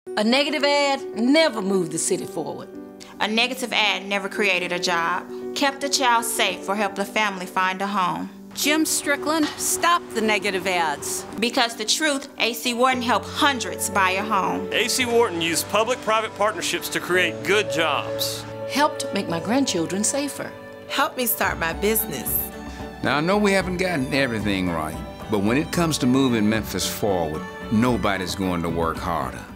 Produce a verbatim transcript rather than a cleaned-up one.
A negative ad never moved the city forward. A negative ad never created a job, kept a child safe, or helped a family find a home. Jim Strickland, stop the negative ads. Because the truth, A C Wharton helped hundreds buy a home. A C Wharton used public-private partnerships to create good jobs. Helped make my grandchildren safer. Helped me start my business. Now, I know we haven't gotten everything right, but when it comes to moving Memphis forward, nobody's going to work harder.